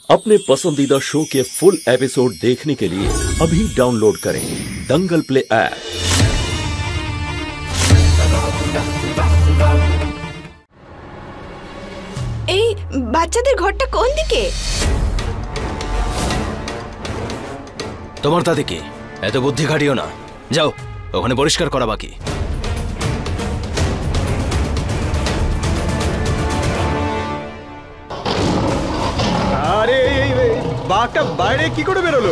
अपने पसंदीदा शो के फुल एपिसोड देखने के लिए अभी डाउनलोड करें दंगल प्ले ऐप। এই বাচ্চাদের ঘরটা কোন দিকে? তোমার দাদিকে এত বুদ্ধি খাটিও না, যাও ওখানে পরিষ্কার করা বাকি। আরে বাঘটা বাইরে কি করে বেরোলো?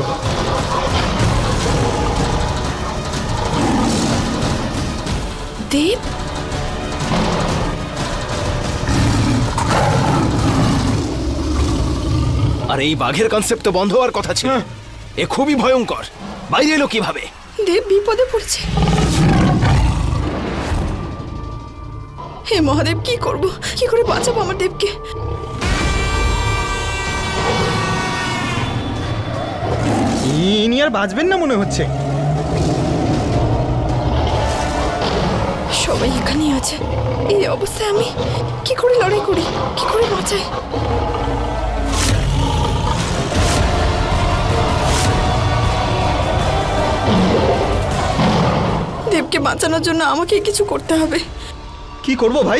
দেব, আর এই বাঘের কনসেপ্ট তো বন্ধ হওয়ার কথা ছিল। এ খুবই ভয়ঙ্কর, বাইরে এলো কিভাবে? দেব বিপদে পড়েছে। হে মহাদেব, কি করব? কি করে বাঁচাবো আমার দেবকে? ইনি আর বাঁচবেন না মনে হচ্ছে। সবাই এখানেই আছে, এই অবস্থায় আমি কি করে লড়াই করি, কি করে বাঁচাই? দেবকে বাঁচানোর জন্য আমাকে কিছু করতে হবে। কি করব ভাই?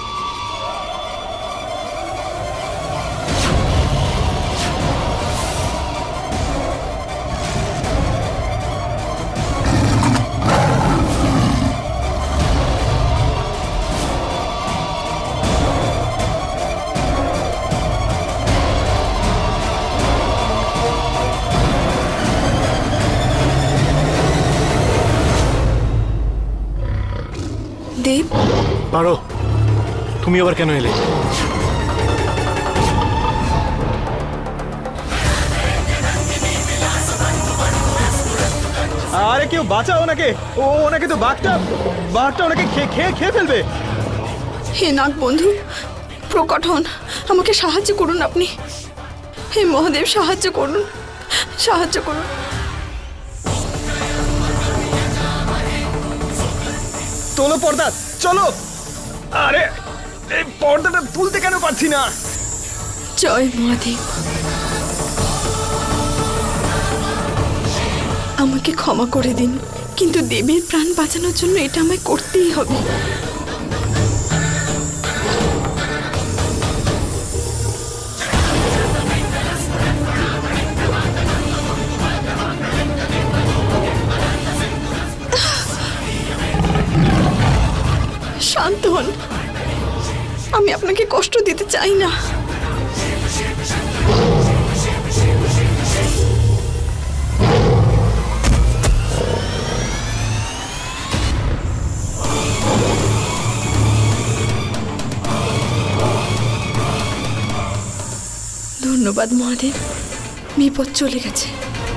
দেব, পারো, তুমি আবার কেন এলে? আরে কেউ বাঁচাও ওনাকে, ওনাকে তো বাঘটা ওনাকে খেয়ে ফেলবে। হে নাগ বন্ধু, প্রকট হন, আমাকে সাহায্য করুন আপনি। হে মহাদেব, সাহায্য করুন, সাহায্য করুন। তোলো পর্দা, চলো। আরে এই পর্দাটা তুলতে কেন পারছি না? জয় মহাদেব, আমাকে ক্ষমা করে দিন, কিন্তু দেবীর প্রাণ বাঁচানোর জন্য এটা আমায় করতেই হবে। শান্ত হন, আমি আপনাকে কষ্ট দিতে চাই না। ধন্যবাদ মহাদেব, বিপদ চলে গেছে।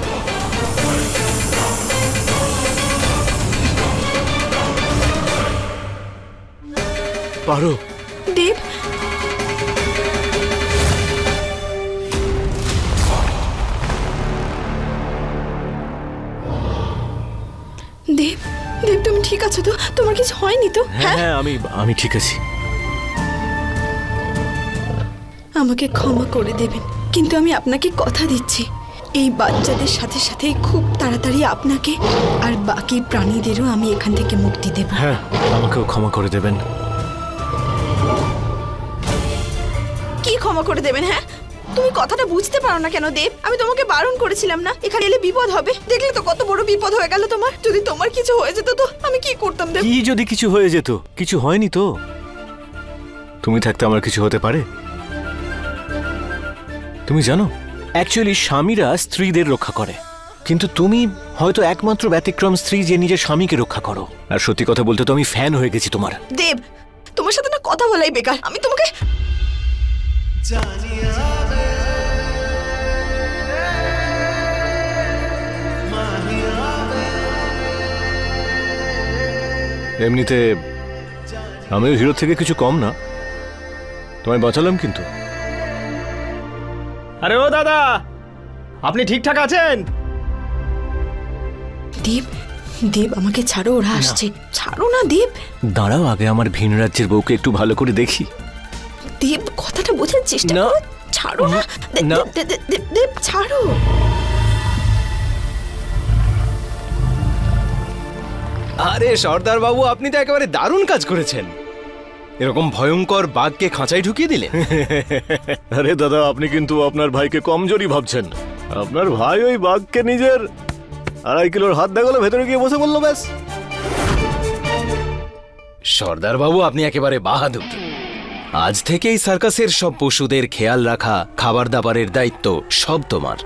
পারো। দেব, দেব, দেব তুমি ঠিক আছো তো? তোমার কিছু হয়নি তো? হ্যাঁ, আমি ঠিক আছি। আমাকে ক্ষমা করে দেবেন, কিন্তু আমি আপনাকে কথা দিচ্ছি, এই বাচ্চাদের সাথে সাথে খুব তাড়াতাড়ি আপনাকে আর বাকি প্রাণীদেরও আমি এখান থেকে মুক্তি দেব। হ্যাঁ, আমাকেও ক্ষমা করে দেবেন। কি ক্ষমা করে দেবেন? হ্যাঁ, তুমি কথাটা বুঝতে পারো না কেন দেব? আমি তোমাকে বারণ করেছিলাম না এখানে এলে বিপদ হবে? দেখলে তো কত বড় বিপদ হয়ে গেল তোমার। যদি তোমার কিছু হয়ে যেত তো আমি কি করতাম দেব? কি যদি কিছু হয়ে যেত? কিছু হয়নি তো। তুমি থাকতে আমার কিছু হতে পারে? তুমি জানো, অ্যাকচুয়ালি স্বামীরা স্ত্রীদের রক্ষা করে, কিন্তু তুমি হয়তো একমাত্র ব্যতিক্রম স্ত্রী যে নিজের স্বামীকে রক্ষা করো। আর সত্যি কথা বলতে তো আমি ফ্যান হয়ে গেছি তোমার। দেব, তোমার সাথে না কথা বলাই বেকার। আমি তোমাকে এমনিতে আমিও হিরো থেকে কিছু কম না, তোমায় বাঁচালাম কিন্তু। আরে ও দাদা, আপনি ঠিকঠাক আছেন? দেব, দেব আমাকে ছাড়ো, ওরা আসছে। ছাড়ো না দেব। দাঁড়াও, আগে আমার ভিন রাজ্যের বউকে একটু ভালো করে দেখি। দেব কথাটা বোঝার চেষ্টা না। করো। ছাড়ো না। না। দেব ছাড়ো। আরে সর্দার বাবু, আপনি তো একেবারে দারুণ কাজ করেছেন। এরকম ভয়ঙ্কর বাঘকে খাঁচায় ঢুকিয়ে দিলেন। আরে দাদা, আপনি কিন্তু আপনার ভাইকে কমজোরি ভাবছেন। আপনার ভাই ওই বাঘকে নিজের 2.5 কিলোর হাত দেখালো, ভেতরে গিয়ে বসে বললো ব্যাস। সর্দার বাবু, আপনি একেবারে বাহাদুর। আজ থেকে এই সার্কাসের সব পশুদের খেয়াল রাখা, খাবার দাবারের দায়িত্ব সব তোমার।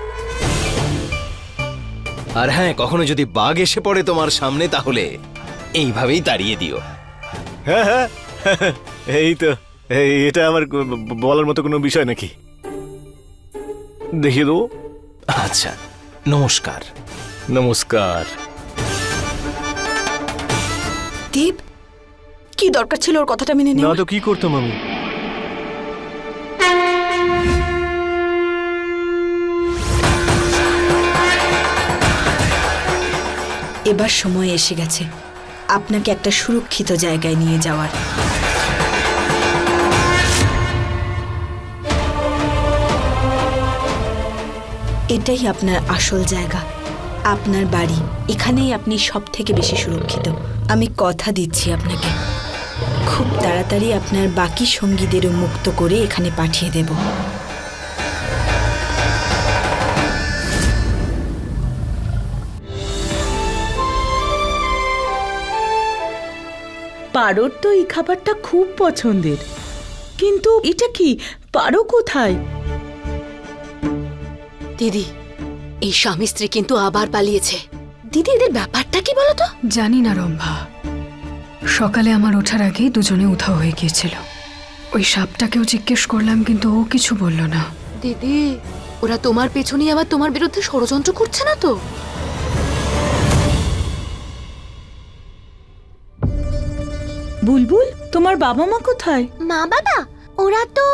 আর হ্যাঁ, কখনো যদি বাঘ এসে পড়ে তোমার সামনে, তাহলে এইভাবেই তাড়িয়ে দিও। হ্যাঁ হ্যাঁ, এই তো, এটা আমার বলার মতো কোনো বিষয় নাকি? দেখিয়ে দেবো। আচ্ছা, নমস্কার। নমস্কার। দেব, কি দরকার ছিল ওর কথাটা মেনে না নেওয়ার? তো কি করতাম আমি? এবার সময় এসে গেছে আপনাকে একটা সুরক্ষিত জায়গায় নিয়ে যাওয়ার। এটাই আপনার আসল জায়গা, আপনার বাড়ি। এখানেই আপনি সব থেকে বেশি সুরক্ষিত। আমি কথা দিচ্ছি আপনাকে, খুব তাড়াতাড়ি আপনার বাকি সঙ্গীদেরও মুক্ত করে এখানে পাঠিয়ে দেব। পারোর তো এই খাবারটা খুব পছন্দের, কিন্তু এটা কি, পারো কোথায়? দিদি, এই স্বামী স্ত্রী কিন্তু আবার পালিয়েছে। দিদি, এদের ব্যাপারটা কি বলো তো? জানি না রম্ভা, সকালে আমার ওঠার আগেই দুজনে উধাও হয়ে গিয়েছিল। ওই সাপটাকেও জিজ্ঞেস করলাম, কিন্তু ও কিছু বলল না। দিদি, ওরা তোমার পেছনে আবার তোমার বিরুদ্ধে ষড়যন্ত্র করছে না তো? বুলবুল, তোমার বাবা মা কোথায়? মা বাবা ওরা তো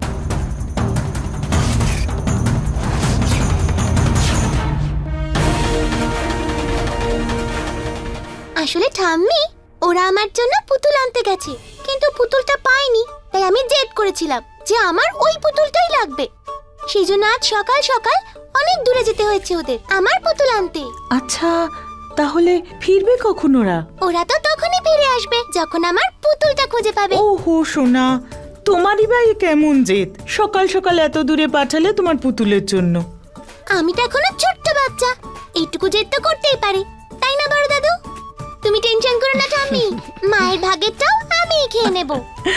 আসলে ঠাম্মি, ওরা আমার জন্য পুতুল আনতে গেছে, কিন্তু পুতুলটা পাইনি। তাই আমি জেদ করেছিলাম যে আমার ওই পুতুলটাই লাগবে। সেই জন্য আজ সকাল সকাল অনেক দূরে যেতে হয়েছে ওদের আমার পুতুল আনতে। আচ্ছা, তাহলে ফিরবে কখন ওরা? ওরা তো তখনই ফিরে আসবে যখন আমার পুতুলটা খুঁজে পাবে। ওহো সোনা, তোমারই ভাই কেমন জেদ! সকাল সকাল এত দূরে পাঠালে তোমার পুতুলের জন্য। আমি তো এখনো ছোট্ট বাচ্চা, এইটুকু জেদ তো করতেই পারি, তাই না বড় দাদু? তুমি টেনশন করো না ঠাম্মি, মায়ের ভাগেরটাও আমি খেয়ে নেব।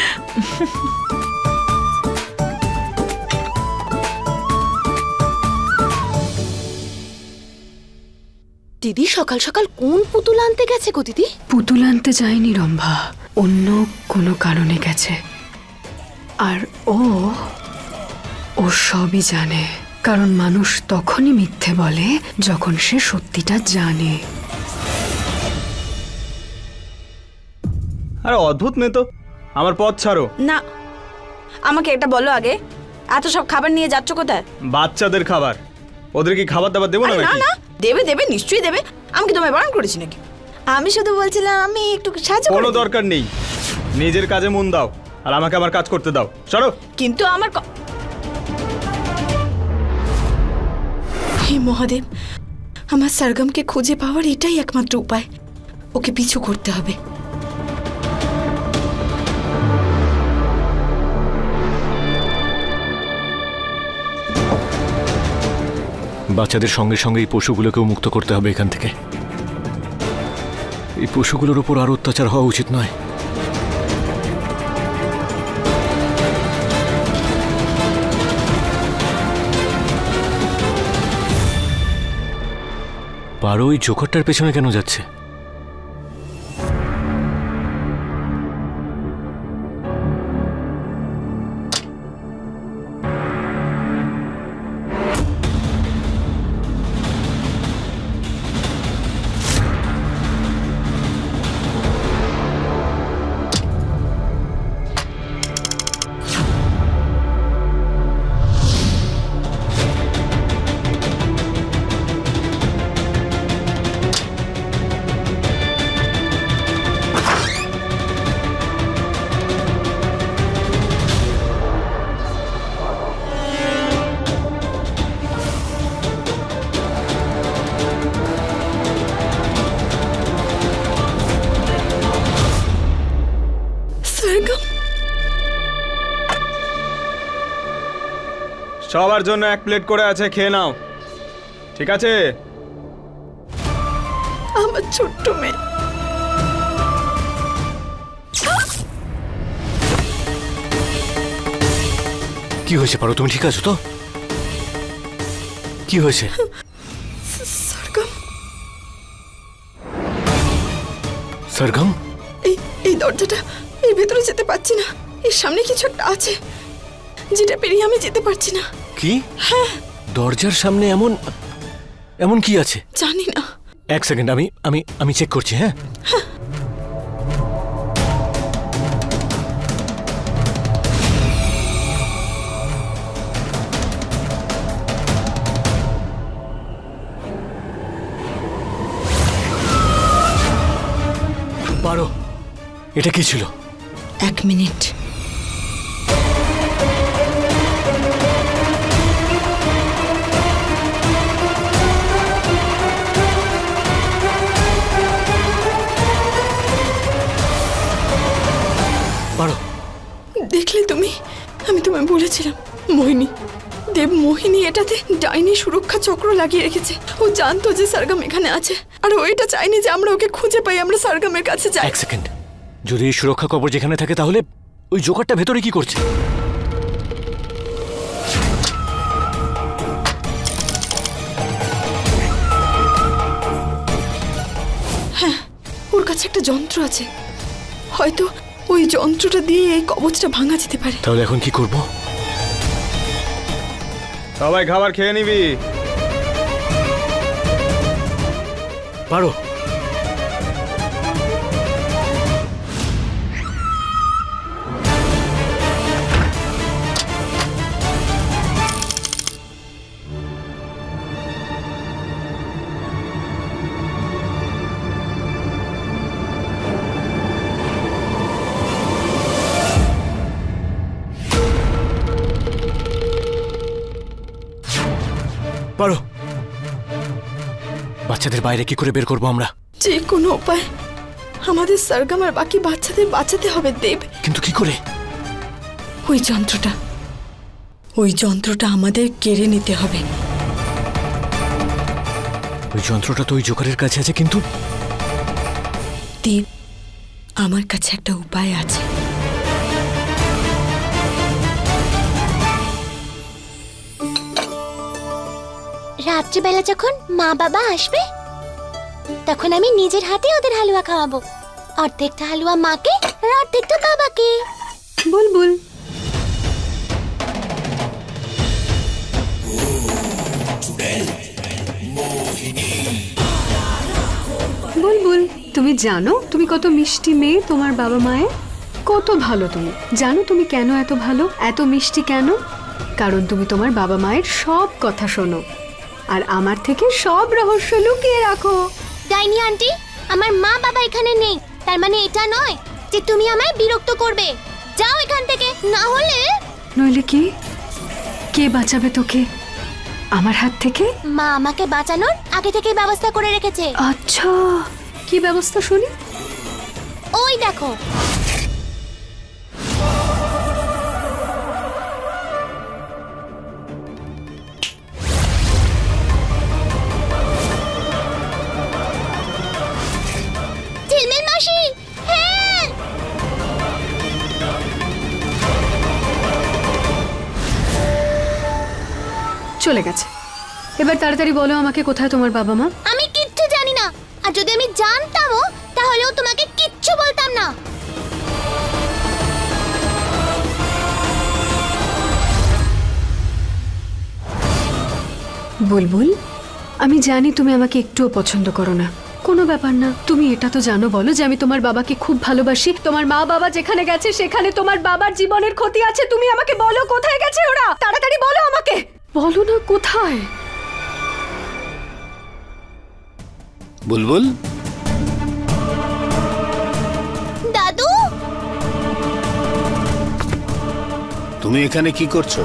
দিদি সকাল সকাল কোন পুতুল আনতে গেছে গো দিদি? পুতুল আনতে যায়নি রম্ভা, অন্য কোনো কারণে গেছে। আর ও সবই জানে, কারণ মানুষ তখনই মিথ্যে বলে যখন সে সত্যিটা জানে। আরে অদ্ভুত মেয়ে তো, আমার পথ ছাড়ো। না, আমাকে এটা বলো আগে, এত সব খাবার নিয়ে যাচ্ছ কোথায়? বাচ্চাদের খাবার, ওদের কি খাবার দাবার দেবো না আরে না নাকি? না, দেবে দেবে, নিশ্চয়ই দেবে। আমি কি তোমায় বারণ করেছি নাকি? আমি শুধু বলছিলাম আমি একটু সাহায্য কোনো করে দিই। দরকার নেই, নিজের কাজে মন দাও আর আমাকে আমার কাজ করতে দাও। সরো। কিন্তু আমার হে মহাদেব, আমার সরগমকে খুঁজে পাওয়ার এটাই একমাত্র উপায়। ওকে পিছু করতে হবে। বাচ্চাদের সঙ্গে সঙ্গে এই পশুগুলোকেও মুক্ত করতে হবে এখান থেকে। এই পশুগুলোর উপর আর অত্যাচার হওয়া উচিত নয়। পারো ওই জোকারটার পেছনে কেন যাচ্ছে? সবার জন্য 1 প্লেট করে আছে, খেয়ে নাও, ঠিক আছে? আমার ছোট্ট মেয়ে। কি হয়েছে পারো? তুমি ঠিক আছো তো? কি হয়েছে? সরগম, সরগম, এই দরজাটা, এর ভেতরে যেতে পারছি না। এর সামনে কিছু একটা আছে যেটা পেরিয়ে আমি যেতে পারছি না। কি? হ্যাঁ, দরজার সামনে এমন এমন কি আছে? জানি না। 1 সেকেন্ড, আমি আমি আমি চেক করছি। হ্যাঁ, পারো, এটা কি ছিল? 1 মিনিট। পারো, দেখলে তুমি, আমি তোমায় বলেছিলাম মোহিনী, দেব মোহিনী এটাতে ডাইনি সুরক্ষা চক্র লাগিয়ে রেখেছে। ও জানতো যে সরগম এখানে আছে, আর ও এটা চাইনি যে আমরা ওকে খুঁজে পাই, আমরা সরগমের কাছে যাই। 1 সেকেন্ড, যদি এই সুরক্ষা কবর যেখানে থাকে তাহলে ওই জোকারটা ভেতরে কি করছে? হ্যাঁ, ওর কাছে একটা যন্ত্র আছে, হয়তো ওই যন্ত্রটা দিয়ে এই কবচটা ভাঙা যেতে পারে। তাহলে এখন কি করব? সবাই খাবার খেয়ে নিবি। পারো, পারো। বাচ্চাদের বাইরে কি করে বের করবো আমরা? যে কোনো উপায় আমাদের সরগম আর বাকি বাচ্চাদের বাঁচাতে হবে দেব। কিন্তু কি করে? ওই যন্ত্রটা আমাদের কেড়ে নিতে হবে। ওই যন্ত্রটা তো ওই জোকারের কাছে আছে, কিন্তু দেব, আমার কাছে একটা উপায় আছে। রাত্রিবেলা যখন মা বাবা আসবে তখন আমি নিজের হাতে ওদের হালুয়া খাওয়াবো। অর্ধেকটা হালুয়া মাকে আর অর্ধেকটা বাবাকে। বুলবুল, বুলবুল, তুমি জানো তুমি কত মিষ্টি মেয়ে, তোমার বাবা মায়ের কত ভালো। তুমি জানো তুমি কেন এত ভালো, এত মিষ্টি কেন? কারণ তুমি তোমার বাবা মায়ের সব কথা শোনো আর আমার থেকে সব রহস্য লুকিয়ে রাখো। ডাইনি আন্টি, আমার মা বাবা এখানে নেই, তার মানে এটা নয় যে তুমি আমায় বিরক্ত করবে। যাও এখান থেকে, না হলে। নইলে কি? কে বাঁচাবে তোকে আমার হাত থেকে? মা আমাকে বাঁচানোর আগে থেকে ব্যবস্থা করে রেখেছে। আচ্ছা, কি ব্যবস্থা শুনি? ওই দেখো। ঝিলমিল মাসি, হ্যাঁ। চলে গেছে। এবার তাড়াতাড়ি বলো আমাকে, কোথায় তোমার বাবা মা? আমি কিচ্ছু জানি না, আর যদি আমি জানতামও তাহলেও তোমাকে কিচ্ছু বলতাম না। বুলবুল, আমি জানি তুমি আমাকে একটুও পছন্দ করো না, কোনো ব্যাপার না। তুমি এটা তো জানো, বলো যে আমি তোমার বাবাকে খুব ভালোবাসি। তোমার মা বাবা যেখানে গেছে সেখানে তোমার বাবার জীবনের ক্ষতি আছে। তুমি আমাকে বলো কোথায় গেছে ওরা, তাড়াতাড়ি বলো আমাকে। বলো না কোথায়। বুলবুল, দাদু, তুমি এখানে কি করছো?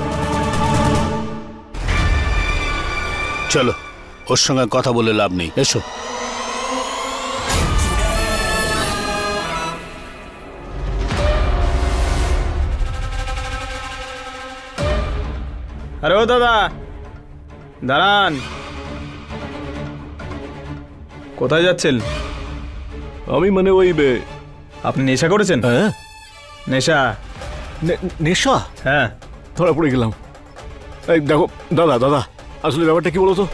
চলো, ওর সঙ্গে কথা বলে লাভ নেই, এসো। আরে ও দাদা, দাঁড়ান। কোথায় যাচ্ছেন? আমি মানে ওই আপনি নেশা করেছেন? হ্যাঁ নেশা? নেশা? হ্যাঁ। ধরা পড়ে গেলাম। এই দেখো দাদা, দাদা আসলে ব্যাপারটা কি বলো তো?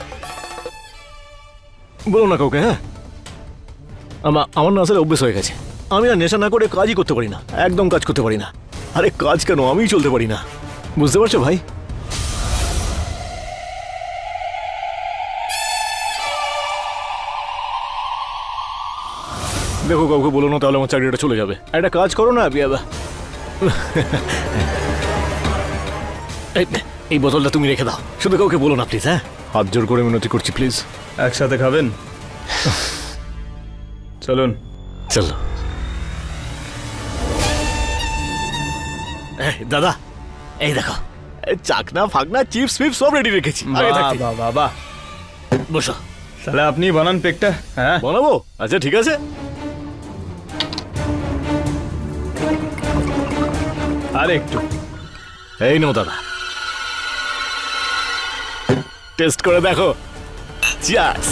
বলো না কাউকে। হ্যাঁ, আমার না আসলে অভ্যেস হয়ে গেছে। আমি আর নেশা না করে কাজই করতে পারি না, একদম কাজ করতে পারি না। আরে কাজ কেন, আমিই চলতে পারি না, বুঝতে পারছো ভাই? দেখো কাউকে বলো না, তাহলে আমার চাকরিটা চলে যাবে। একটা কাজ করো না, এই বোতলটা তুমি রেখে দাও, শুধু কাউকে বলো না প্লিজ। হ্যাঁ, হাত জোর করে মিনতি করছি প্লিজ। একসাথে খাবেন? চলুন। চলো। দাদা এই দেখো, চাকনা ফাকনা চিপস ফিপস সব রেডি রেখেছি। বাবা বসো। তাহলে আপনি বানান পেকটা। হ্যাঁ বানাবো, আচ্ছা ঠিক আছে। আর একটু। এই নাও দাদা, টেস্ট করে দেখো। চিয়ার্স।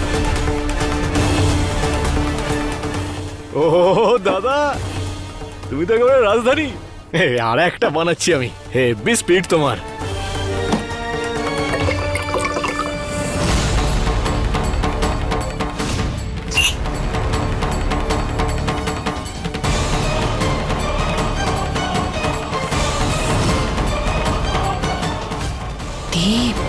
ও দাদা, তুমি তো একেবারে রাজধানী। আর একটা বানাচ্ছি আমি, হেভি স্পিড তোমার। দীপ,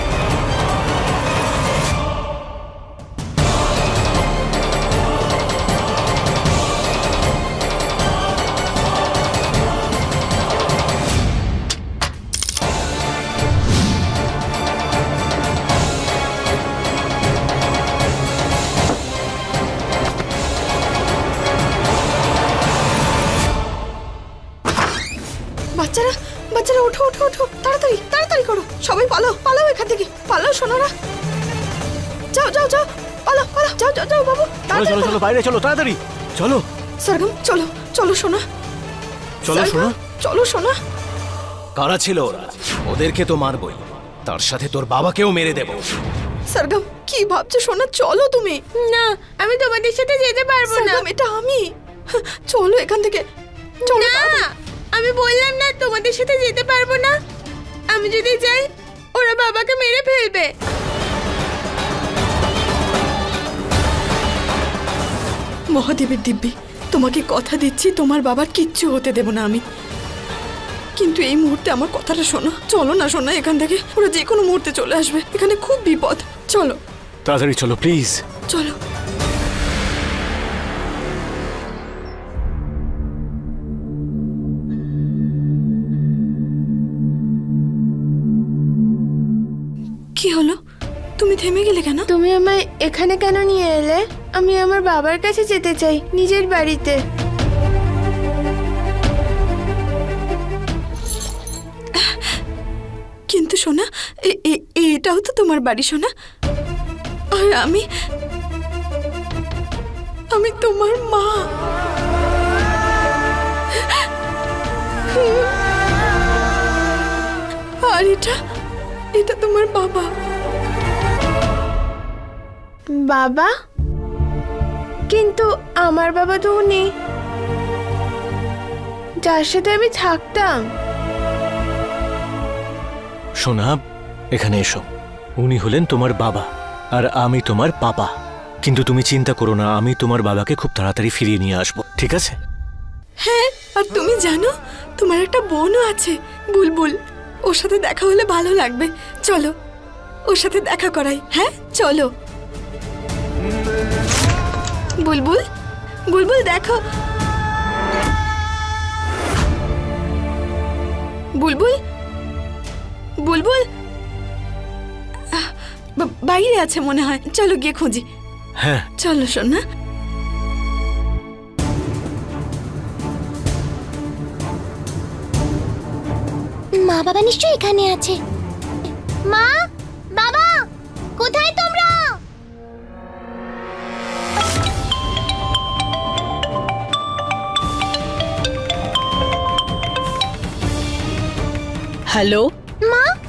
বাচ্চারা বাচ্চারা ওঠো ওঠো ওঠো, তাড়াতাড়ি তাড়াতাড়ি করো, সবাই পালাও পালাও এখান থেকে, পালাও সোনারা। যাও যাও যাও, পালাও পালাও, যাও যাও যাও বাবু, চলো চলো চলো, বাইরে চলো তাড়াতাড়ি, চলো। সরগম চলো চলো সোনা, চলো সোনা, চলো সোনা। কারা ছিল ওরা? ওদেরকে তো মারবই, তার সাথে তোর বাবাকেও মেরে দেব। সরগম কি ভাবছো সোনা? চলো তুমি। না, আমি তোমাদের সাথে যেতে পারবো না। সরগম এটা আমি, চলো এখান থেকে চলো। না, আমি বললাম না তোমাদের সাথে যেতে পারবো না। আমি যদি যাই ওরা বাবাকে মেরে ফেলবে। মহাদেবের দিব্যি, তোমাকে কথা দিচ্ছি তোমার বাবার কিচ্ছু হতে দেব না আমি। কিন্তু এই মুহূর্তে আমার কথাটা শোনো, চলো না শোনা এখান থেকে, ওরা যে কোনো মুহূর্তে চলে আসবে, এখানে খুব বিপদ। চলো তাড়াতাড়ি চলো প্লিজ। চলো। কি হলো, তুমি থেমে গেলে কেন? তুমি আমায় এখানে কেন নিয়ে এলে? আমি আমার বাবার কাছে যেতে চাই, নিজের বাড়িতে। কিন্তু সোনা, এটাও তো তোমার বাড়ি সোনা, আর আমি তোমার মা। আর এটা তোমার বাবা। বাবা? কিন্তু আমার বাবা তো উনি, যার সাথে আমি থাকতাম। সোনা এখানে এসো, উনি হলেন তোমার বাবা আর আমি তোমার পাপা। কিন্তু তুমি চিন্তা করো না, আমি তোমার বাবাকে খুব তাড়াতাড়ি ফিরিয়ে নিয়ে আসবো, ঠিক আছে? হ্যাঁ, আর তুমি জানো তোমার একটা বোনও আছে, বুলবুল। ওর সাথে দেখা হলে ভালো লাগবে, চলো ওর সাথে দেখা করাই। হ্যাঁ চলো। বুলবুল বুলবুল দেখো, বুলবুল বুলবুল বাইরে আছে মনে হয়, চলো গিয়ে খুঁজি। হ্যাঁ চলো সোনা। মা বাবা নিশ্চয়ই এখানে আছে। মা, বাবা, কোথায় তোমরা? হ্যালো মা,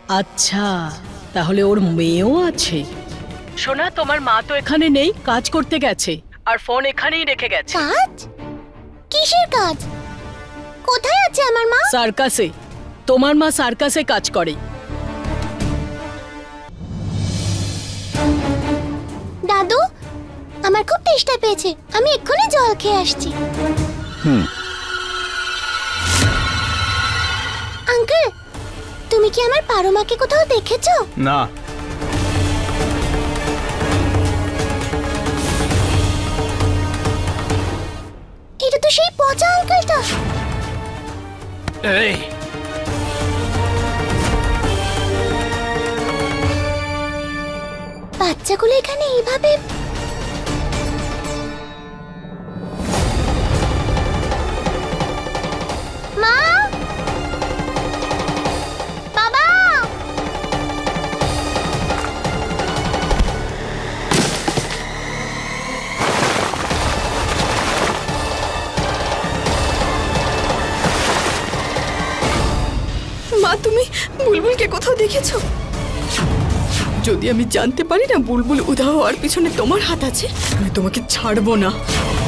আচ্ছা, তাহলে ওর মেয়েও আছে। সোনা, তোমার মা তো এখানে নেই, কাজ করতে গেছে, আর ফোন এখানেই রেখে গেছে। কাজ? কিসের কাজ? কোথায় আছে আমার মা? সার্কাসে। তোমার মা সার্কাসে কাজ করে। দাদু, আমার খুব তেষ্টা পেয়েছে, আমি এক্ষুনি জল খেয়ে আসছি। আঙ্কেল, তুমি কি আমার পারো মাকে কোথাও দেখেছো? না। এটা তো সেই পচা আঙ্কেলটা। এই, বাচ্চাগুলো এখানে এইভাবে। মা, বাবা, মা তুমি বুলবুলকে কোথাও দেখেছো? যদি আমি জানতে পারি না বুলবুল উধাও হওয়ার পিছনে তোমার হাত আছে, আমি তোমাকে ছাড়বো না।